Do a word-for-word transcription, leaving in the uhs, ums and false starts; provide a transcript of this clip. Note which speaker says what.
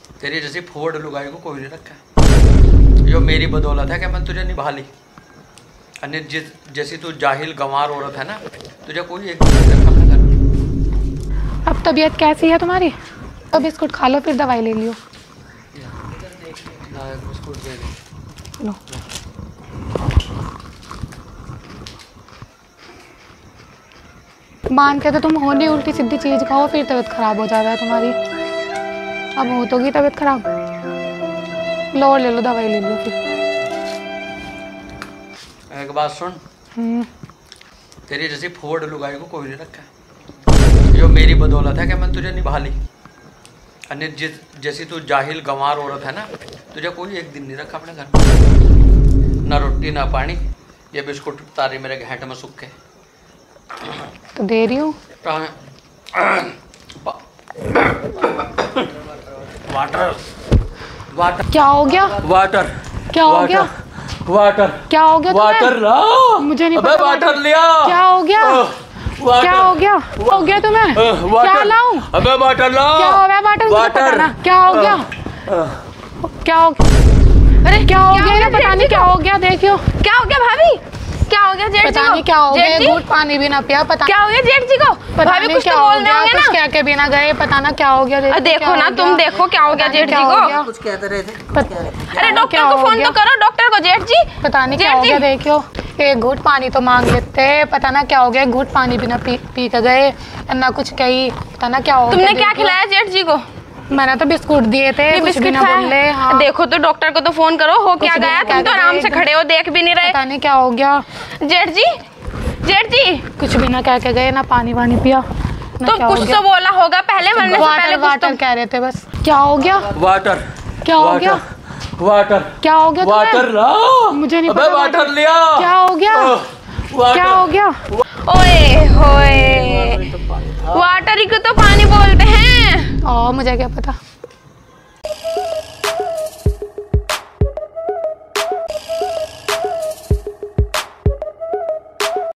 Speaker 1: तेरी जैसी फोड़ लुगाई को कोई नहीं रखा। यो मेरी बदौलत है कि मैं तुझे निभा ली। अन्य जिस जैसी तू जाहिल गंवार औरत है ना, तुझे कोई एक नहीं रखा अपने घर में।
Speaker 2: अब तबीयत कैसी है तुम्हारी? अब बिस्कुट खा लो फिर दवाई ले लियो।
Speaker 1: बिस्कुट दे दे।
Speaker 2: लो। मान के तो तुम हो नहीं, उल्टी सीधी चीज खाओ फिर तबीयत खराब हो जाएगा तुम्हारी। अब हो तो गई तबीयत खराब, लो और ले लो दवाई ले लो फिर।
Speaker 1: एक बात सुन,
Speaker 2: हम्म
Speaker 1: तेरी जैसी फोड़ लुगाई को कोई नहीं रखा। यो मेरी बदौलत है कि मैं तुझे निभा ली। अन्य जिस जैसी तू जाहिल गंवार औरत है ना, तुझे कोई एक दिन नहीं रखा अपने घर में। ना रोटी ना पानी, ये बिस्कुट तारी मेरे घेंट में सूख के
Speaker 2: तो दे रही हूँ।
Speaker 1: वाटर वाटर
Speaker 2: क्या हो गया?
Speaker 1: वाटर
Speaker 2: क्या हो गया?
Speaker 1: वाटर
Speaker 2: क्या हो गया?
Speaker 1: वाटर ला,
Speaker 2: मुझे नहीं
Speaker 1: अबे
Speaker 2: पता।
Speaker 1: वाटर लिया।
Speaker 2: क्या हो गया? क्या हो गया? हो गया तुम्हें? क्या लाऊं?
Speaker 1: अबे वाटर ला।
Speaker 2: क्या हो गया? वाटर
Speaker 1: वाटर
Speaker 2: क्या हो गया? क्या हो अरे क्या हो गया? पता नहीं क्या हो गया। देखियो
Speaker 3: क्या हो गया भाभी? क्या हो गया जेठ जी को?
Speaker 2: पता नहीं क्या हो गया, घूट पानी भी ना पिया। पता
Speaker 3: क्या हो गया जेठ जी को? भाभी कुछ तो बोल रहे होंगे ना,
Speaker 2: कुछ कह के भी ना गए। पता ना क्या हो गया।
Speaker 3: देखो ना तुम, देखो क्या हो गया जेठ जी को।
Speaker 4: कुछ कहते रहे थे।
Speaker 3: अरे डॉक्टर को फोन तो करो, डॉक्टर को जेठ जी।
Speaker 2: पता नहीं क्या हो गया। देखियो एक घूट पानी तो मांग लेते, पता ना क्या हो गया। घूट पानी भी ना पी पी के गए, ना कुछ कही। पता ना क्या हो गया।
Speaker 3: तुमने क्या खिलाया जेठ जी को?
Speaker 2: मैंने तो बिस्कुट दिए थे, कुछ भी ना बोले। हाँ।
Speaker 3: देखो तो डॉक्टर को तो फोन करो, हो क्या गया? तुम तो आराम से खड़े हो, देख भी नहीं रहे।
Speaker 2: पता नहीं क्या हो गया
Speaker 3: जेठ जी। जेठ जी
Speaker 2: कुछ भी ना कह के गए, ना पानी वानी पिया।
Speaker 3: तो कुछ तो बोला होगा पहले, मरने से पहले कुछ
Speaker 2: वाटर कह रहे थे बस। क्या हो गया?
Speaker 1: वाटर
Speaker 2: क्या हो गया?
Speaker 1: वाटर
Speaker 2: क्या हो गया?
Speaker 1: वाटर ला,
Speaker 2: मुझे नहीं
Speaker 1: अबे
Speaker 2: पता।
Speaker 1: वाटर लिया।
Speaker 2: क्या हो गया? क्या हो गया?
Speaker 3: ओए होए, वाटर ही को तो पानी बोलते हैं।
Speaker 2: ओ मुझे क्या पता।